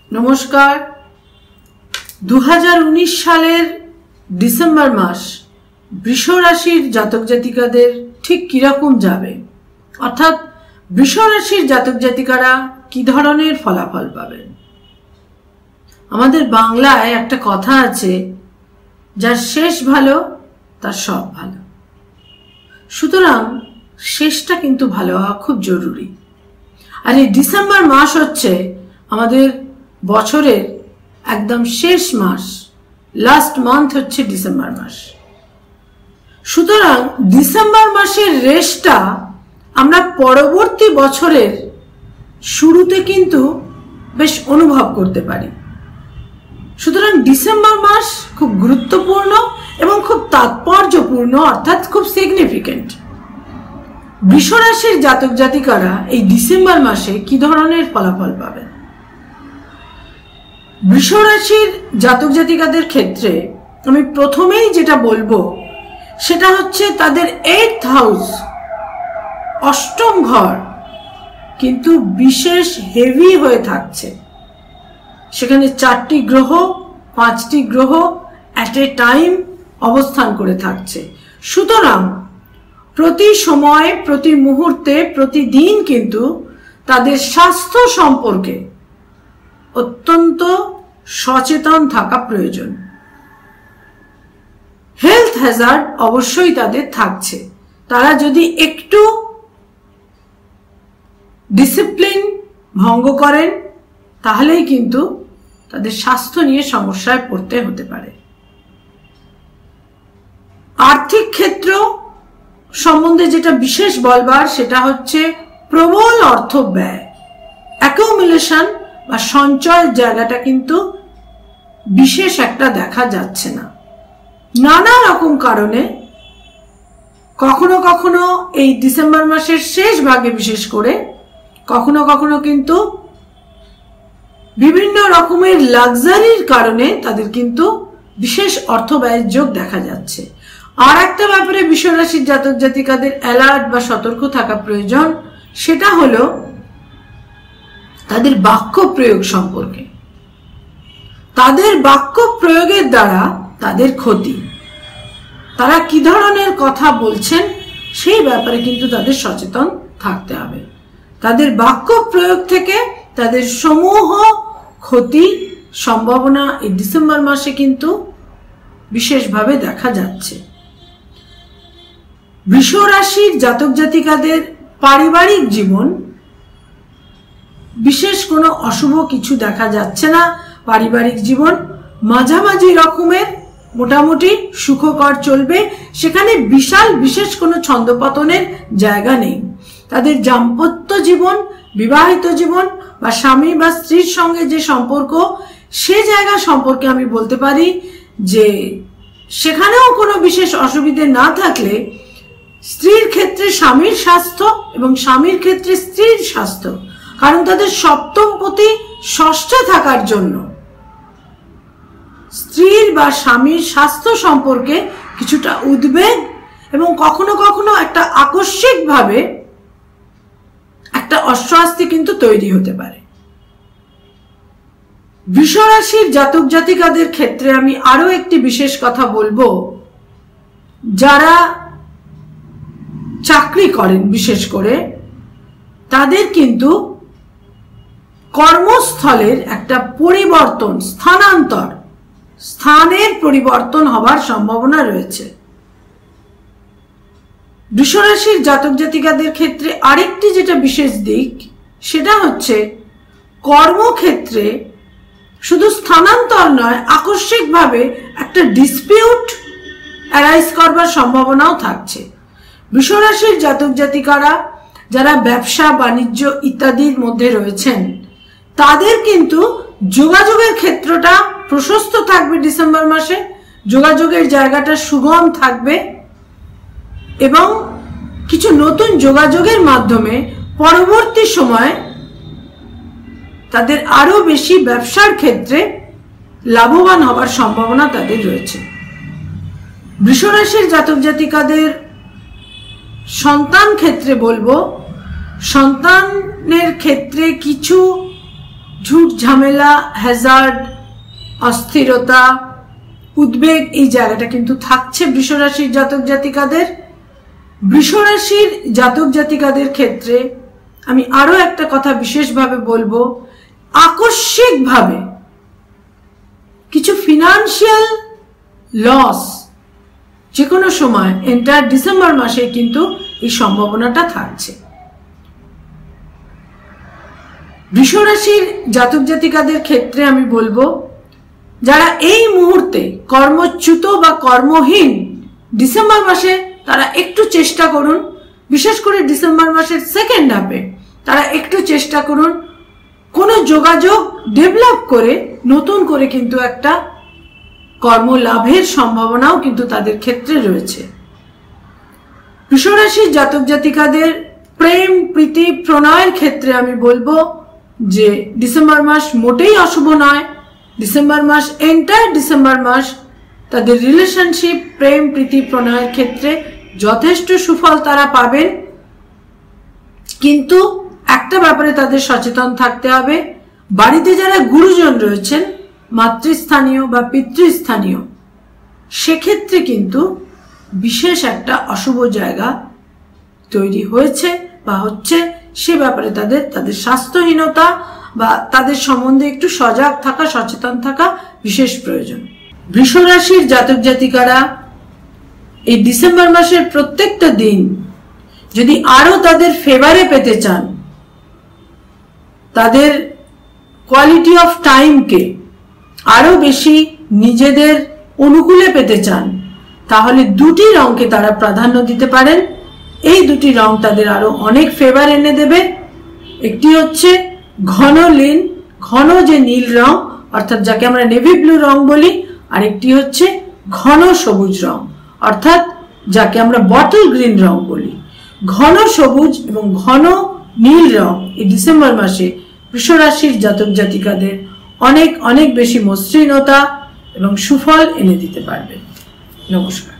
নমস্কার। 2019 সালের ডিসেম্বর মাস বৃষ রাশির জাতক জাতিকাদের ঠিক কিরকম যাবে, অর্থাৎ বৃষ রাশির জাতক জাতিকারা কি ধরনের ফলাফল পাবেন। আমাদের বাংলায় একটা কথা আছে, যার শেষ ভালো তার সব ভালো। সুতরাং শেষটা কিন্তু ভালো হওয়া খুব জরুরি। আর এই ডিসেম্বর মাস হচ্ছে আমাদের বছরের একদম শেষ মাস, লাস্ট মান্থ হচ্ছে ডিসেম্বর মাস। সুতরাং ডিসেম্বর মাসের রেশটা আমরা পরবর্তী বছরের শুরুতে কিন্তু বেশ অনুভব করতে পারি। সুতরাং ডিসেম্বর মাস খুব গুরুত্বপূর্ণ এবং খুব তাৎপর্যপূর্ণ, অর্থাৎ খুব সিগনিফিকেন্ট। বৃষ রাশির জাতক জাতিকারা এই ডিসেম্বর মাসে কি ধরনের ফলাফল পাবেন? বৃষ রাশির জাতক জাতিকাদের ক্ষেত্রে আমি প্রথমেই যেটা বলবো সেটা হচ্ছে তাদের 8th হাউস, অষ্টম ঘর কিন্তু বিশেষ হেভি হয়ে থাকছে। সেখানে 4টি গ্রহ, 5টি গ্রহ অ্যাট এ টাইম অবস্থান করে থাকছে। সুতরাং প্রতি সময়, প্রতি মুহূর্তে, প্রতিদিন কিন্তু তাদের স্বাস্থ্য সম্পর্কে অত্যন্ত সচেতন থাকা প্রয়োজন। হেলথ হ্যাজার্ড অবশ্যই তাদের থাকছে। তারা যদি একটু ডিসিপ্লিন ভঙ্গ করেন তাহলেই কিন্তু তাদের স্বাস্থ্য নিয়ে সমস্যায় পড়তে হতে পারে। আর্থিক ক্ষেত্র সম্বন্ধে যেটা বিশেষ বলবার সেটা হচ্ছে প্রবল অর্থ ব্যয়, অ্যাকুমুলেশন বা সঞ্চয়ের জায়গাটা কিন্তু বিশেষ একটা দেখা যাচ্ছে না। নানা রকম কারণে কখনো কখনো এই ডিসেম্বর মাসের শেষ ভাগে বিশেষ করে কখনো কখনো কিন্তু বিভিন্ন রকমের লাক্সারির কারণে তাদের কিন্তু বিশেষ অর্থ ব্যয়ের যোগ দেখা যাচ্ছে। আর একটা ব্যাপারে বৃষ রাশির জাতক জাতিকাদের অ্যালার্ট বা সতর্ক থাকা প্রয়োজন, সেটা হলো তাদের বাক্য প্রয়োগ সম্পর্কে। তাদের বাক্য প্রয়োগের দ্বারা তাদের ক্ষতি, তারা কি ধরনের কথা বলছেন সেই ব্যাপারে কিন্তু তাদের সচেতন থাকতে হবে। তাদের বাক্য প্রয়োগ থেকে তাদের সমূহ ক্ষতি সম্ভাবনা এই ডিসেম্বর মাসে কিন্তু বিশেষভাবে দেখা যাচ্ছে। বৃষ রাশির জাতক জাতিকাদের পারিবারিক জীবন বিশেষ কোনো অশুভ কিছু দেখা যাচ্ছে না। পারিবারিক জীবন মাঝামাঝি রকমের মোটামুটি সুখকর চলবে। সেখানে বিশেষ কোনো ছন্দপতনের জায়গা নেই। তাদের দাম্পত্য জীবন, বিবাহিত জীবন বা স্বামী বা স্ত্রীর সঙ্গে যে সম্পর্ক, সে জায়গা সম্পর্কে আমি বলতে পারি যে সেখানেও কোনো বিশেষ অসুবিধে না থাকলে স্ত্রীর ক্ষেত্রে স্বামীর স্বাস্থ্য এবং স্বামীর ক্ষেত্রে স্ত্রীর স্বাস্থ্য, কারণ তাদের সপ্তমপতি ষষ্ঠে থাকার জন্য স্ত্রীর বা স্বামীর স্বাস্থ্য সম্পর্কে কিছুটা উদ্বেগ এবং কখনো কখনো একটা আকস্মিকভাবে একটা অস্বস্তি কিন্তু তৈরি হতে পারে। বৃষ রাশির জাতক জাতিকাদের ক্ষেত্রে আমি আরো একটি বিশেষ কথা বলবো, যারা চাকরি করেন বিশেষ করে তাদের কিন্তু কর্মস্থলের একটা পরিবর্তন, স্থানের পরিবর্তন হবার সম্ভাবনা রয়েছে। বৃষ রাশির জাতক জাতিকাদের ক্ষেত্রে আরেকটি যেটা বিশেষ দিক সেটা হচ্ছে কর্মক্ষেত্রে শুধু স্থানান্তর নয়, আকস্মিকভাবে একটা ডিসপিউট অ্যারাইজ করবার সম্ভাবনাও থাকছে। বৃষ রাশির জাতক জাতিকারা যারা ব্যবসা বাণিজ্য ইত্যাদির মধ্যে রয়েছেন তাদের কিন্তু যোগাযোগের ক্ষেত্রটা প্রশস্ত থাকবে ডিসেম্বর মাসে। যোগাযোগের জায়গাটা সুগম থাকবে এবং কিছু নতুন যোগাযোগের মাধ্যমে পরবর্তী সময় তাদের আরো বেশি ব্যবসার ক্ষেত্রে লাভবান হবার সম্ভাবনা তাদের রয়েছে। বৃষ রাশির জাতক জাতিকাদের সন্তান ক্ষেত্রে বলবো, সন্তানের ক্ষেত্রে কিছু ঝুট ঝামেলা, হ্যাজার্ড, অস্থিরতা, উদ্বেগ, এই জায়গাটা কিন্তু থাকছে বৃষ রাশির জাতক জাতিকাদের। বৃষ রাশির জাতক জাতিকাদের ক্ষেত্রে আমি আরো একটা কথা বিশেষভাবে বলবো, আকস্মিকভাবে কিছু ফিনান্সিয়াল লস যে কোনো সময় এন্টার ডিসেম্বর মাসে কিন্তু এই সম্ভাবনাটা থাকছে। বৃষ রাশির জাতক জাতিকাদের ক্ষেত্রে আমি বলবো, যারা এই মুহূর্তে কর্মচ্যুত বা কর্মহীন, ডিসেম্বর মাসে তারা একটু চেষ্টা করুন, বিশেষ করে ডিসেম্বর মাসের সেকেন্ড হাফে তারা একটু চেষ্টা করুন কোনো যোগাযোগ ডেভেলপ করে নতুন করে কিন্তু একটা কর্মলাভের সম্ভাবনাও কিন্তু তাদের ক্ষেত্রে রয়েছে। বৃষ রাশির জাতক জাতিকাদের প্রেম, প্রীতি, প্রণয়ের ক্ষেত্রে আমি বলবো যে ডিসেম্বর মাস মোটেই অশুভ নয়। ডিসেম্বর মাস, এন্টার ডিসেম্বর মাস তাদের রিলেশনশিপ, প্রেম, প্রীতি, প্রণয়ের ক্ষেত্রে যথেষ্ট সুফল তারা পাবেন। কিন্তু একটা ব্যাপারে তাদের সচেতন থাকতে হবে, বাড়িতে যারা গুরুজন রয়েছেন, মাতৃস্থানীয় বা পিতৃস্থানীয়, সেক্ষেত্রে কিন্তু বিশেষ একটা অশুভ জায়গা তৈরি হয়েছে বা হচ্ছে, সে ব্যাপারে তাদের স্বাস্থ্যহীনতা বা তাদের সম্বন্ধে একটু সজাগ থাকা, সচেতন থাকা বিশেষ প্রয়োজন। বৃষ রাশির জাতক জাতিকারা এই ডিসেম্বর মাসের প্রত্যেকটা দিন যদি আরো তাদের ফেভারে পেতে চান, তাদের কোয়ালিটি অফ টাইমকে আরো বেশি নিজেদের অনুকূলে পেতে চান, তাহলে দুটি রঙকে তারা প্রাধান্য দিতে পারেন। এই দুটি রং তাদের আরো অনেক ফেভার এনে দেবে। একটি হচ্ছে ঘন নীল, ঘন যে নীল রং, অর্থাৎ যাকে আমরা নেভি ব্লু রং বলি, আর একটি হচ্ছে ঘন সবুজ রং, অর্থাৎ যাকে আমরা বটল গ্রিন রং বলি। ঘন সবুজ এবং ঘন নীল রং এই ডিসেম্বর মাসে বৃষ রাশির জাতক জাতিকাদের অনেক অনেক বেশি মসৃণতা এবং সুফল এনে দিতে পারবে। নমস্কার।